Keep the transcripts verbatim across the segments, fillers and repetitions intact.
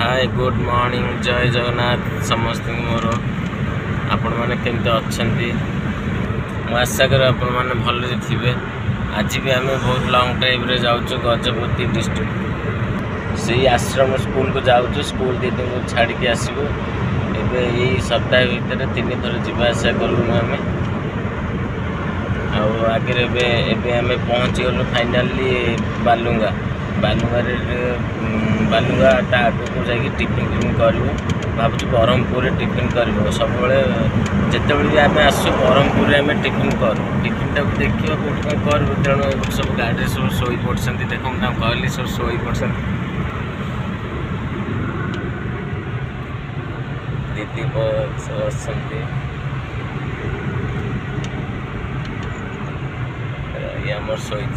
Hi good morning जय जगन्नाथ समस्त मोर आपण मैंने केमती अच्छा मुझे आशा कर आपण मैंने भले थे। आज भी आम बहुत लॉन्ग ड्राइव रे जाऊँ गजपति डिस्ट्रिक्ट से आश्रम स्कूल को जाऊँ स्कूल दीदी को छाड़ के आसबू ए सप्ताह भितर तीन थर जावासा कलुन आम आगे आम पहुँची गलु फाइनाली बालुंगा बालुंगा बालुंगा आगे जाकि टिफिन टिफिन करूँ भावुँ ब्रह्मपुर टिफिन करूँ सब जिते भी आम आसु ब्रह्मपुर आम टिफिन करूँ टिफिन टाक देखिए कौन करूँ तेणु सब गाड़ी सब शोई पड़ते देख मुझे कहली सब शोई पड़ते दीदी बस आमर शोई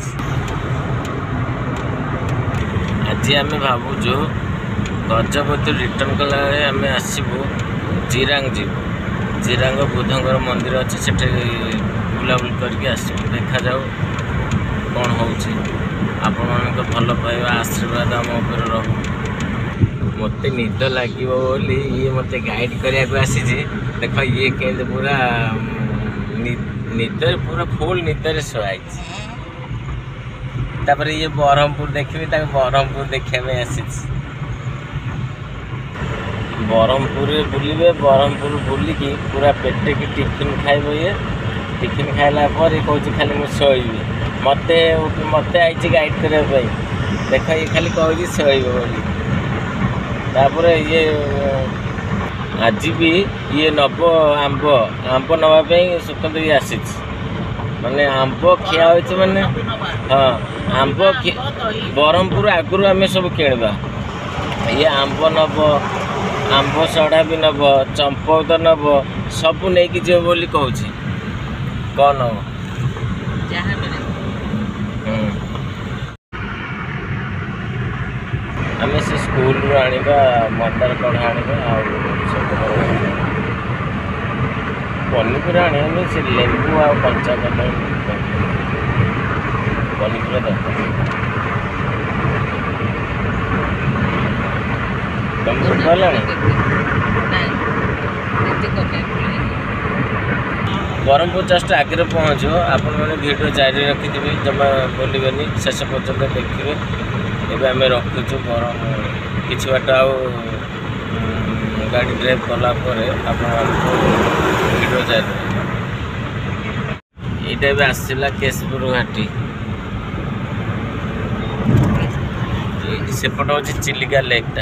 आज आम भावुँ गजपति रिटर्न कला आम आसबू जिरांग जीवु जिरांग बुधंकर मंदिर अच्छे से बुलाबुल करके आसबू देखा जाऊ कौन हो आपण मान भल पाइबा आशीर्वाद आम उपर रहू मत निद लगे बोली ये मत गाइड करने को आसी देख ये के पूरा निद पूरा फुल निदर शुआई तापर ये ब्रह्मपुर देखी ब्रह्मपुर देखा आसी ब्रह्मपुर बुलवे ब्रह्मपुर बुलिकी पूरा पेटे की टिफिन खाइब ये टिफिन खाइला पर कौच खाली मुझे शोबी मत मत आई गाइड करने देख ये खाली कह शोब बोली तापर ये आज भी ये नब आंब आंब नवापाई स्वतंत्र ये आसी माने आंब खिया हो माने हाँ आंब ब्रह्मपुर आगुरी आम सब किणवा ये आंब नब आंब सड़ा भी नब चंपौद नब सब नहीं जीव बोली कहूँ कौन हम आम से स्कूल रू आनिबा मंदार कढ़ा आनिबा आ सब पनीपरिया आने से लेंबू आ कंचा कदम पनीपरिया दरकार तुम सब कहलानी ब्रह्मपुर जस्ट आगे पहुँचो आपण मैंने भिडियो जारी रखिथे जमा बोलबेनि शेष पर्यटन देखिए एवं आम रखुचु बरम कि बाट आ गाड़ी ड्राइव कलापर भिडियो जारी यहाँ भी आसला केशपुर घाटी सेपट हूँ चिलिका लेकटा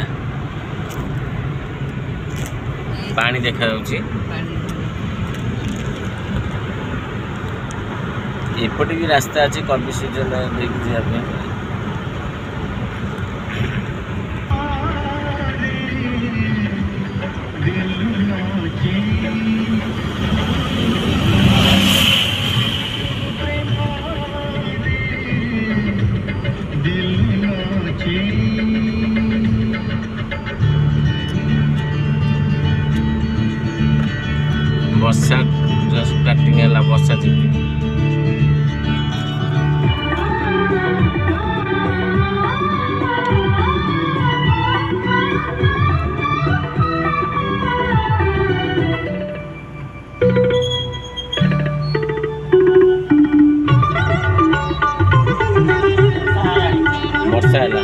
पानी देखा एपटे भी रास्ता अच्छे कवि सीजन देखिए जावाई वर्षा जस्ट स्टार्टिंग है वर्षा जीपी वर्षा है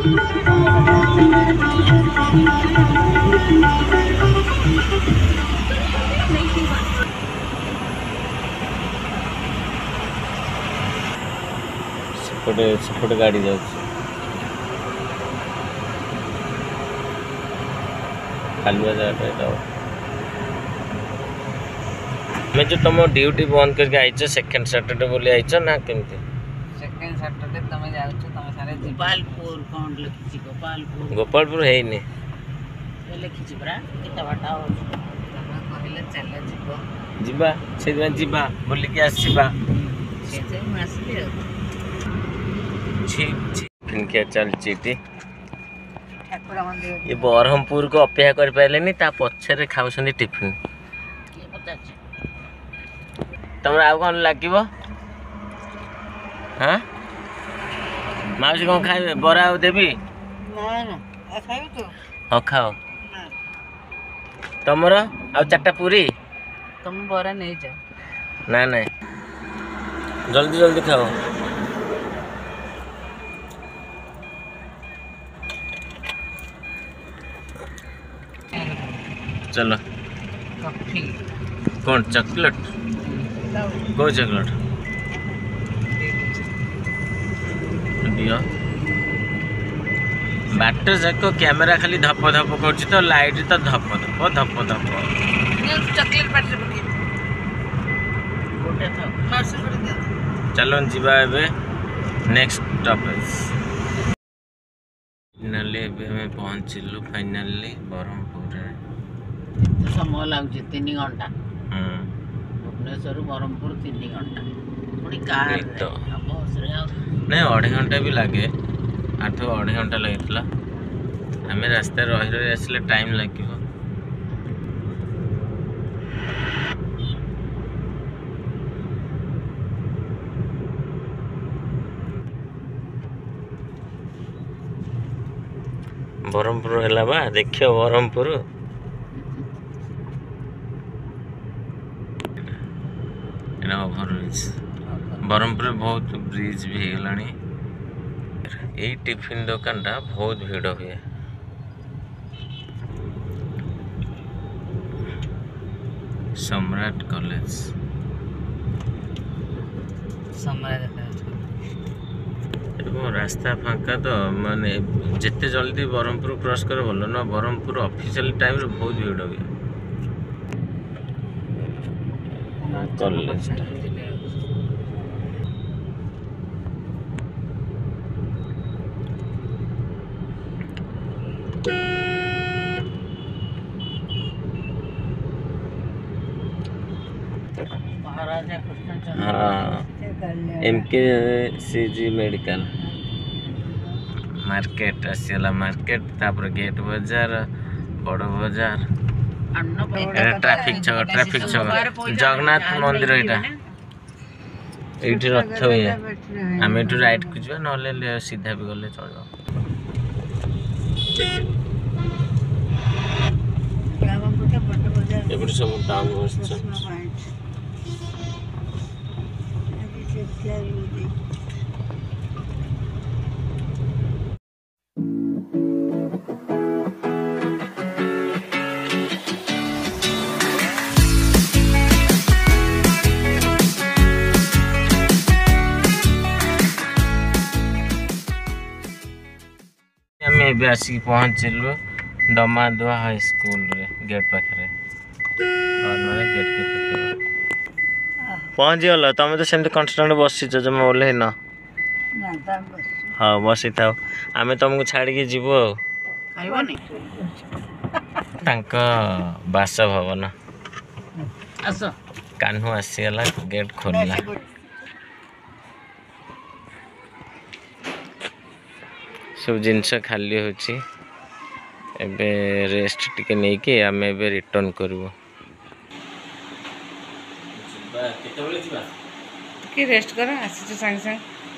सेपटे सेपटे गाड़ी जाऊँ खालुआ जगह मैं जो तुम ड्यूटी बंद करके आईच सेकेंड सैटरडे बोली आईच ना केमती सेकेंड सैटरडे तुम जाऊ तुम सारे गोपालपुर कौन लिखी गोपालपुर गोपालपुर है नहीं लिखी परा केता बाटा हो कहले चल जीव जीवा से जीवा बोली के आसीबा से आसली क्या चलती ये ब्रह्मपुर को अपेक्षा कर पारे पछरे खाऊँ टिफिन तुम आउ कौन लगे हाँ माउसी कौन खाइबे बरा देवी ना ना खाइबे तो हाँ खाओ तमर आ चारटा पूरी तुम बरा नहीं जाओ ना ना जल्दी जल्दी खाओ चलो कॉफी कौन चॉकलेट को चॉकलेट दियो बाट जाक कैमेरा खाली धप धप कर तो लाइट तो धप धप धप धप चॉकलेट पार्टी पके गोटे था मार्स कर दे चलो जीवा एबे नेक्स्ट स्टॉपेज फाइनली एबे हमें पहुंचिलु फाइनली बरहमपुर रे तो समय लागु तीन घंटा हम भुवनेश्वर बरहमपुर तीन घंटा पुणी कार तो बस रे नहीं अढ़े घंटा भी लगे आठ अढ़े घंटा लगे आम रास्ता रही रही आसले टाइम लगे बरहमपुर है बा देखियो बरहमपुर ओवरब्रिज बरहमपुर बहुत ब्रिज भी होगलानी यही टिफिन दुकान टा बहुत भीड़ हुए सम्राट कॉलेज सम्राट रास्ता फांका तो माने जिते जल्दी बरहमपुर क्रॉस कर बोलो ना बरहमपुर ऑफिशियल टाइम रे बहुत भीड़ हुए कॉलेज महाराजा कृष्णचंद्र हाँ M K C G medical market आसीला मार्केट तापर गेट बाजार बड़ बाजार ट्रैफिक छक ट्रैफिक छक जगन्नाथ मंदिर एटा एठी रथ हुए आम एठू राइट को जा नले सीधा भी गले चलो एपटे सब टाउन बस आम आसिक पहुँचलु डमादुआ हाई स्कूल रे गेट पाखे गेट के पहुँच गल तुम तो सेमती कन्स्टाट बसीच जमा ओल्ल न हाँ बसी था आम तुमको छाड़ी जीव बासभवन कान्हू आसीगला गेट खोलला सब जिनस खाली होची एबे रेस्ट टिके नहीं कि आम एबे रिटर्न करबो कि रेस्ट कर आसी संग संग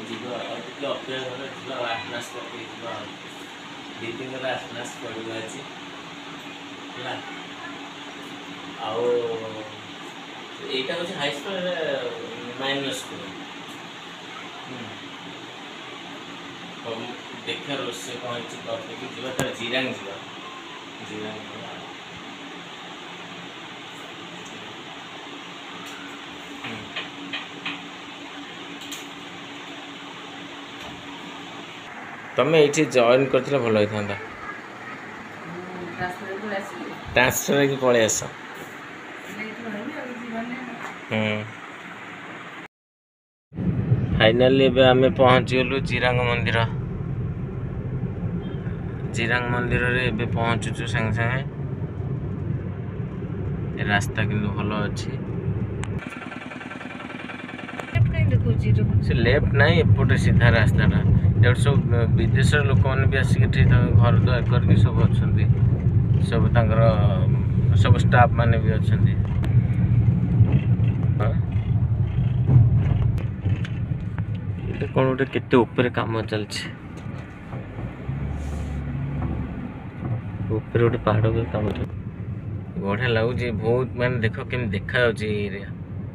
देखा रोसे पहुंची करते जीवा तर जिरांग जीवा जिरांग तमें ये जॉइन करथिला भलो होई थांदा ट्रांसफर की पळे आस हम्म फाइनली एबे आमे पहुंच गेलु जिरांग मंदिर जिरांग मंदिर रे एबे पहुंचुछु संग संगे रास्ता किंतु भलो अछि से लेफ्ट नहीं एपटे सीधा रास्ता टा एट सब विदेश लोक मैंने भी आसिक घर द्वार करके सब अच्छा सब तांकर सब स्टाफ माने भी अच्छा कौन गोटे केते ऊपर काम चलछि ऊपर गोटे पहाड़ के काम बढ़िया लगुच बहुत माने देख केमी देखा एरिया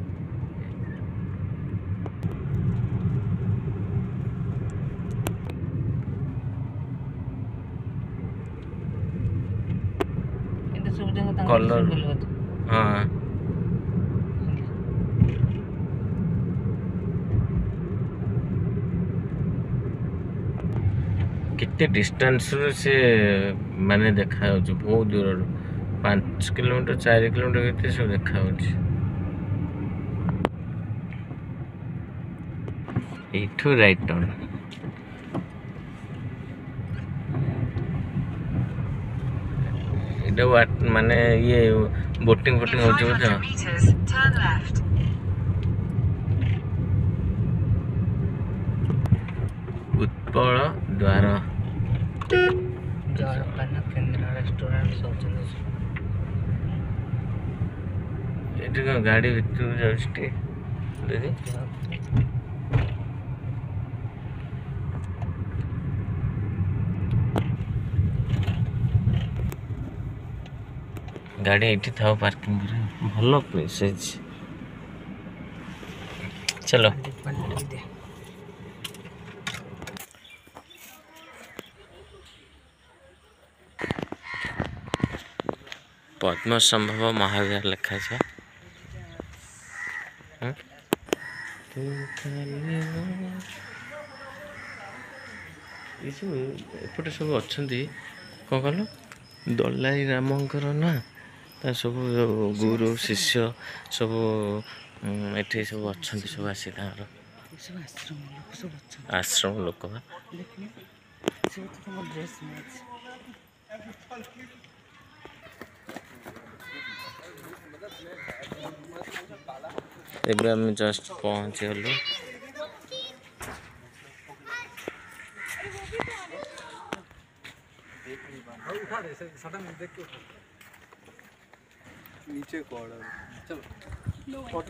कलर हाँ कितने डिस्टेंस से माने देखा बहुत दूर पाँच किलोमीटर चार किलोमीटर के सब देखा एठू राइट टर्न एटा माने ये बोटिंग बोटिंग होची बोलते उत्पल द्वार ये गाड़ी भीतर जाऊँ गाड़ी ये था पार्किंग भल प्लेस चलो पद्म संभव महाविहार लिखा है ये सब एपटे सब अच्छा कौन कल दलाई रामंकर ना सब गुरु शिष्य सब ये सब अच्छा सब आसी आश्रम लोक एबे हम जस्ट पहुंचे गलु नीचे चलो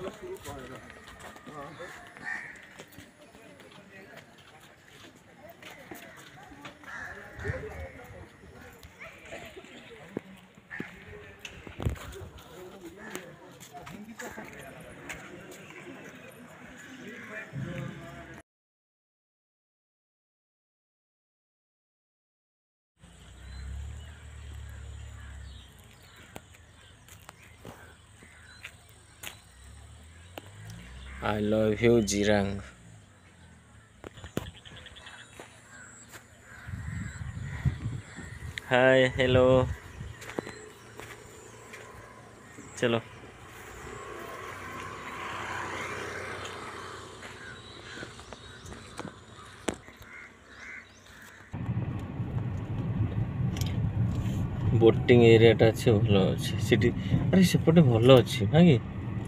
I love you Jirang hi hello चलो बोटिंग एरिया टा अच्छे भल अच्छे सिटी अरे सेपटे भल अच्छे हाँ कि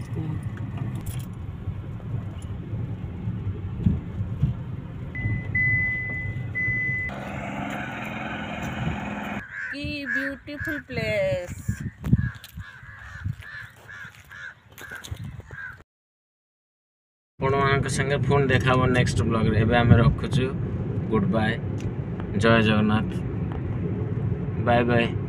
ब्यूटीफुल प्लेस आपण मान संगे फोन देखा नेक्स्ट ब्लॉग रे एबे हमें रखुछु गुड बाय जय जगन्नाथ बाय बाय।